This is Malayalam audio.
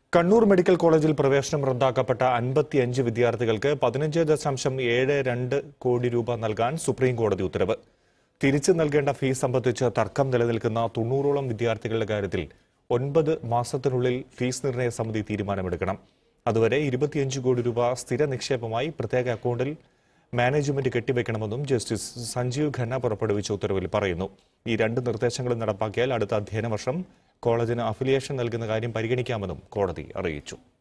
കണ്ണൂർ മെഡിക്കൽ കോളേജിൽ പ്രവേശനം റദ്ദാക്കപ്പെട്ട 55 വിദ്യാർത്ഥികൾക്ക് 15.72 കോടി രൂപ നൽകാൻ സുപ്രീം കോടതി ഉത്തരവ്. തിരിച്ചു നൽകേണ്ട ഫീസ് സംബന്ധിച്ച് തർക്കം നിലനിൽക്കുന്ന 90ഓളം വിദ്യാർത്ഥികളുടെ കാര്യത്തിൽ 9 മാസത്തിനുള്ളിൽ ഫീസ് നിർണയ സമിതി തീരുമാനമെടുക്കണം. അതുവരെ 25 കോടി രൂപ സ്ഥിര നിക്ഷേപമായി പ്രത്യേക അക്കൗണ്ടിൽ മാനേജ്മെന്റ് കെട്ടിവെക്കണമെന്നും ജസ്റ്റിസ് സഞ്ജീവ് ഖന്ന പുറപ്പെടുവിച്ച ഉത്തരവിൽ പറയുന്നു. ഈ രണ്ട് നിർദ്ദേശങ്ങളും നടപ്പാക്കിയാൽ അടുത്ത അധ്യയന വർഷം കോളേജിന് അഫിലിയേഷൻ നൽകുന്ന കാര്യം പരിഗണിക്കാമെന്നും കോടതി അറിയിച്ചു.